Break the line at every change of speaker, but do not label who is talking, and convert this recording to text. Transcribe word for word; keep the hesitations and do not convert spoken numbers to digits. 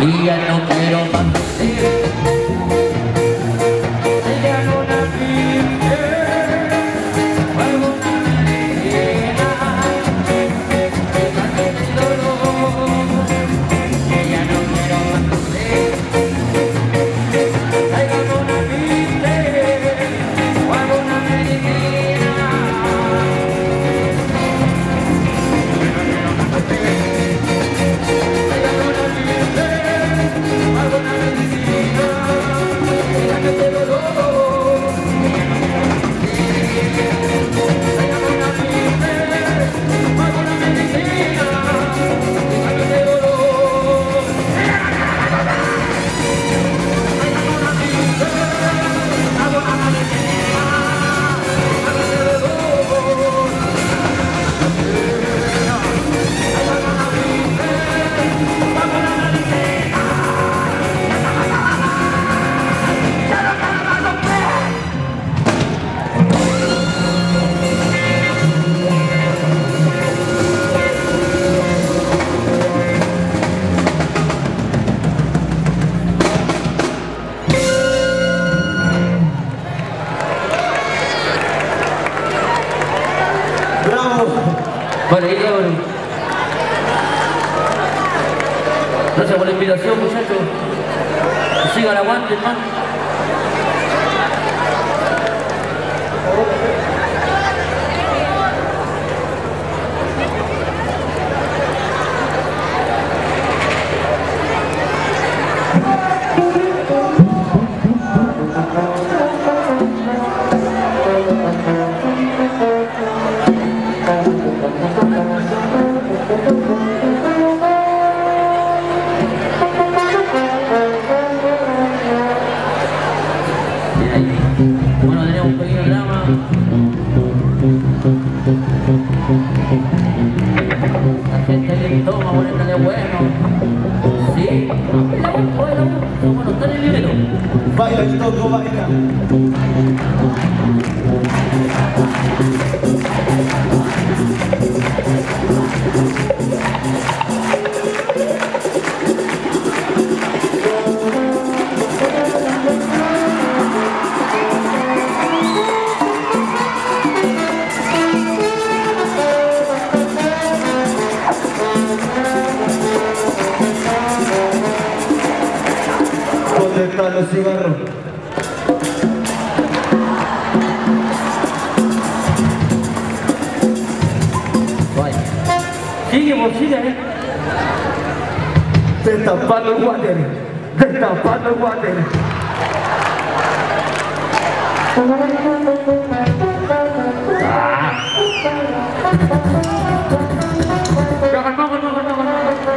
y ya no quiero más vivir. Vale, ahí ya, bueno. Gracias por la invitación, muchachos. Sigan aguante, hermano. Bueno, tenemos un pequeño drama. La gente le toma, ponerle bueno. Sí, la bueno, bueno, bueno, está en el libreto.
Baila el toco, baila. ¿Dónde están los cigarros?
Vaya. Sigue, por sigue, eh.
Destapando el water. Destapando el water.
Ah. No, no, no, no, no, no.